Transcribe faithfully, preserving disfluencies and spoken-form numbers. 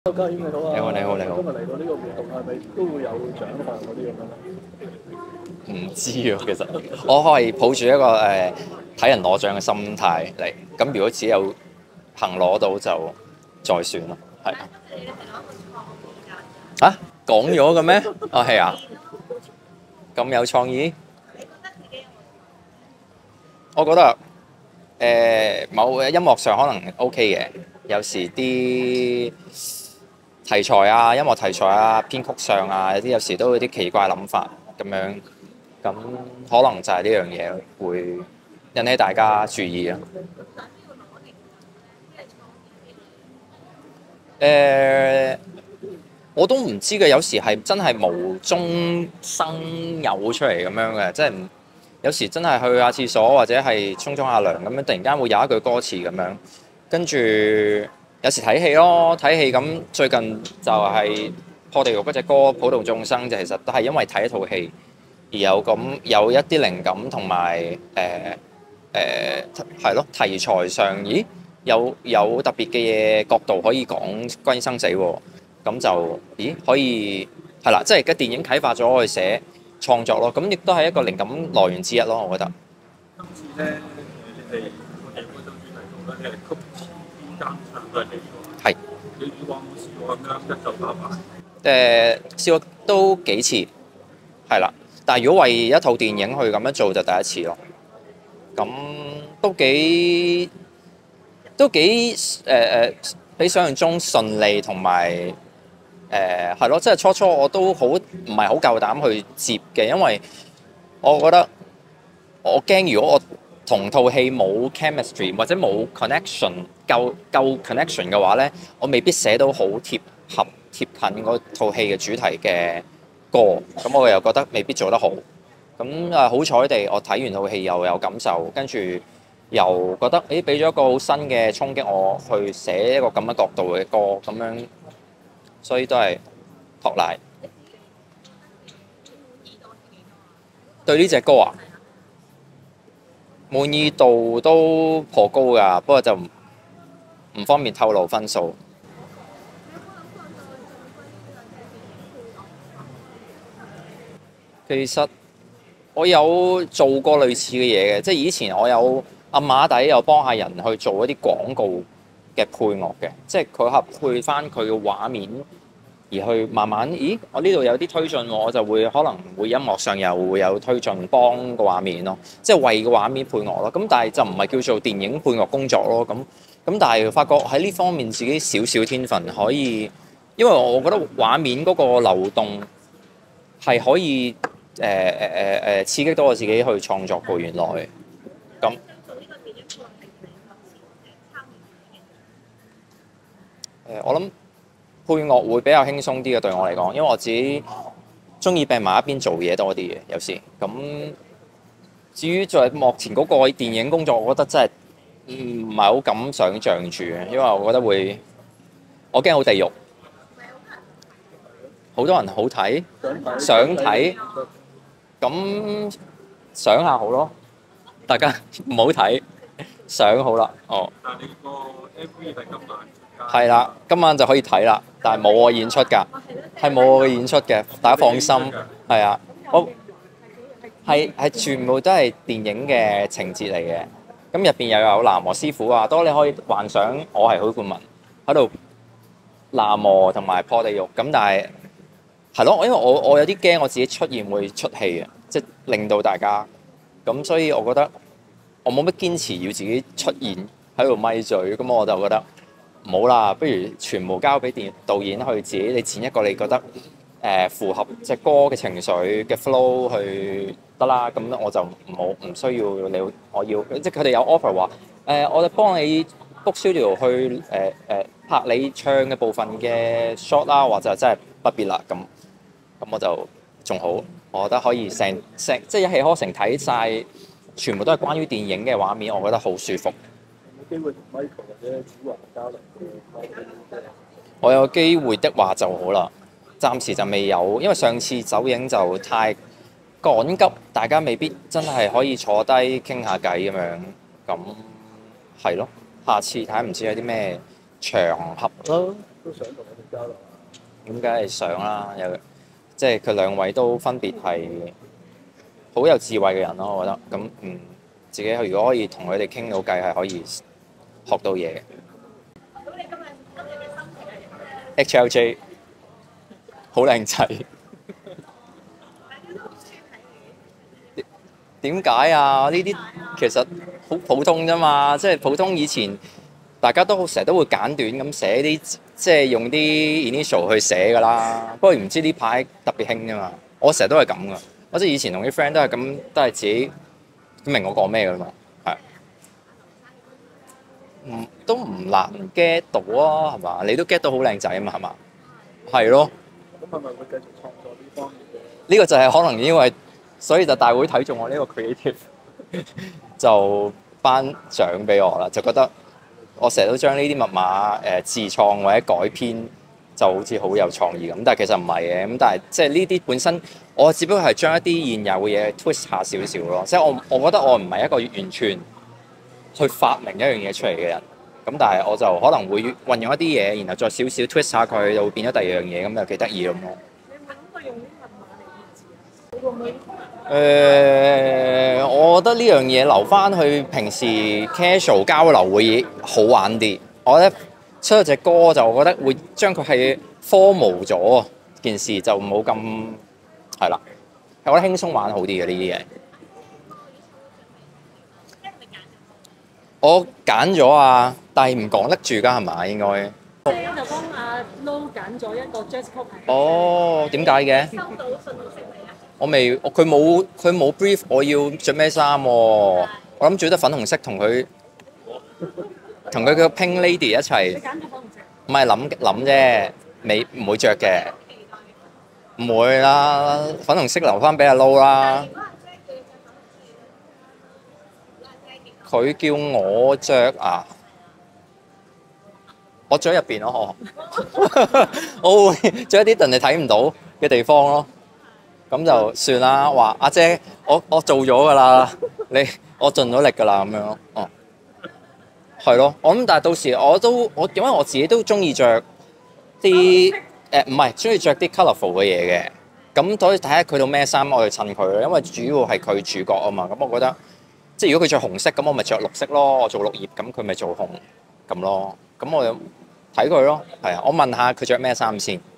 嘉軒你好啊！ 你好，你好，你好。 今日嚟到呢個活動係咪都會有獎項嗰啲咁樣咧？ 唔知啊，其實我係抱住一個誒睇、呃、人攞獎嘅心態嚟，咁如果只有幸攞到就再算咯，係啊。嚇講咗嘅咩？啊係啊，咁有創意。我覺得誒、呃、某音樂上可能 OK 嘅，有時啲題材啊、音樂題材啊、編曲上啊，有啲有時都有啲奇怪諗法咁樣，咁可能就係呢樣嘢會引起大家注意啊。誒、呃，我都唔知嘅，有時係真係無中生有出嚟咁樣嘅，即係唔有時真係去下廁所或者係沖沖下涼咁樣，突然間會有一句歌詞咁樣，跟住有時睇戲咯，睇戲咁最近就係破地獄嗰隻歌《普度眾生》，就其實都係因為睇一套戲而有咁有一啲靈感同埋誒誒係咯題材上，咦有有特別嘅嘢角度可以講關於生死喎，咁就咦可以係啦，即係嘅電影啟發咗我去寫創作咯，咁亦都係一個靈感來源之一咯，我覺得。 今次咧，你哋我哋嗰種主題曲咧，係曲詞編監唱都係你喎。 係。 你以往有冇試過咁樣一手包辦？ 誒試過都幾次，係啦。但係如果為一套電影去咁樣做就第一次咯。咁都幾都幾誒誒，比想象中順利同埋誒係咯，即係初初我都好唔係好夠膽去接嘅，因為我覺得我驚如果我同套戲冇 chemistry 或者冇 connection 夠夠 connection 嘅話咧，我未必寫到好貼合貼近嗰套戲嘅主題嘅歌，咁我又覺得未必做得好。咁啊好彩地，我睇完套戲又有感受，跟住又覺得誒俾咗一個好新嘅衝擊，我去寫一個咁嘅角度嘅歌，咁樣，所以都係托賴。對呢隻歌啊，滿意度都頗高㗎，不過就唔唔方便透露分數。其實我有做過類似嘅嘢嘅，即係以前我有暗碼底有幫下人去做一啲廣告嘅配樂嘅，即係佢合配翻佢嘅畫面，而去慢慢，咦，我呢度有啲推進，我就會可能會音樂上又會有推進，幫個畫面咯，即係為個畫面配樂咯。咁但係就唔係叫做電影配樂工作咯。咁咁但係發覺喺呢方面自己少少天分可以，因為我覺得畫面嗰個流動係可以。誒誒誒誒刺激到我自己去創作過原來咁。誒，我諗配樂會比較輕鬆啲嘅對我嚟講，因為我自己中意病埋一邊做嘢多啲嘅，有時咁。至於在幕前嗰個電影工作，我覺得真係唔係好敢想像住嘅，因為我覺得會我驚好地獄。好多人好睇，想睇。咁想下好咯，大家唔好睇，想好啦，哦。 但係你個 M V 係今晚。 係啦，今晚就可以睇啦，但係冇我演出㗎，係冇我嘅演出嘅，大家放心。係啊，我係係全部都係電影嘅情節嚟嘅，咁入邊又有喃嘸師傅啊，當你可以幻想我係許冠文喺度喃嘸同埋破地獄，咁但係。係咯，因為我我有啲驚我自己出現會出戲啊，即係令到大家咁，所以我覺得我冇乜堅持要自己出現喺度咪嘴，咁我就覺得唔好啦，不如全部交俾電導演去自己，你剪一個你覺得誒、呃、符合隻歌嘅情緒嘅 flow 去得啦，咁我就唔好唔需要你，我要即係佢哋有 offer 話誒、呃，我哋幫你 book studio 去誒誒、呃呃、拍你唱嘅部分嘅 shot 啦，或者真係不必啦咁。咁我就仲好，我覺得可以成成即係一氣呵成睇晒，全部都係關於電影嘅畫面，我覺得好舒服。 有冇機會同 Michael 或者子華交流嘅？ 我有機會的話就好啦，暫時就未有，因為上次走影就太趕急，大家未必真係可以坐低傾下偈咁樣。咁係咯，下次睇唔知有啲咩場合咯。 都想同我哋。 交流？ 咁梗係想啦，有即係佢兩位都分別係好有智慧嘅人咯，我覺得。咁嗯，自己如果可以同佢哋傾到偈，係可以學到嘢嘅。 咁你今日今日嘅心情係點咧？ H L J 好靚仔。 大家都好中意睇點解啊？呢啲其實好普通啫嘛，即係普通以前大家都成日都會簡短咁寫啲，即係用啲 initial 去寫㗎啦。不過唔知呢排特別興啫嘛。我成日都係咁㗎。我即係以前同啲 friend 都係咁，都係自己明我講咩㗎嘛。係。唔都唔難 get 到啊，係嘛？你都 get 到好靚仔啊嘛，係嘛？係咯。 咁係咪會繼續創作呢方面嘅？ 呢個就係可能因為，所以就大會睇中我呢個 creative，就頒獎俾我啦，就覺得我成日都將呢啲密碼誒、呃、自創或者改編，就好似好有創意咁。但係其實唔係嘅，咁但係即係呢啲本身，我只不過係將一啲現有嘅嘢 twist 下少少咯。即係我我覺得我唔係一個完全去發明一樣嘢出嚟嘅人。咁但係我就可能會運用一啲嘢，然後再少少 twist 下佢，就會變咗第二樣嘢，咁就幾得意咁咯。 你有冇諗過用啲密碼嚟驗字啊？你會唔會？ 誒、呃，我覺得呢樣嘢留翻去平時 casual 交流會好玩啲。我覺得出咗隻歌就我覺得會將佢係 formal 咗件事，就冇咁係啦。我覺得輕鬆玩好啲嘅呢啲嘢。我揀咗啊，但係唔講得住㗎係嘛？應該。 即係就幫阿 Lo 揀咗一個 jazz 曲。 哦，點解嘅？ 收到信息未啊？ 我未，佢冇佢冇 brief 我要着咩衫喎。我諗住得粉紅色同佢同佢個 Pink Lady 一你齊。 揀咗粉紅色。 唔係諗諗啫，未唔會着嘅。唔會啦，粉紅色留翻俾阿 Lo 啦。佢叫我着啊，我着喺入邊咯，我會着一啲人哋睇唔到嘅地方咯。咁就算啦，話阿姐，我我做咗㗎啦，你我盡咗力㗎啦，咁樣咯。哦，係咯，我諗但係到時我都我因為我自己都中意着啲誒唔係中意着啲 colourful 嘅嘢嘅。咁所以睇下佢到咩衫，我就襯佢咯。因為主要係佢主角啊嘛，咁我覺得。即係如果佢着紅色，咁我咪着綠色咯。我做綠葉，咁佢咪做紅咁咯。咁我睇佢咯，係啊。我問下佢着咩衫先。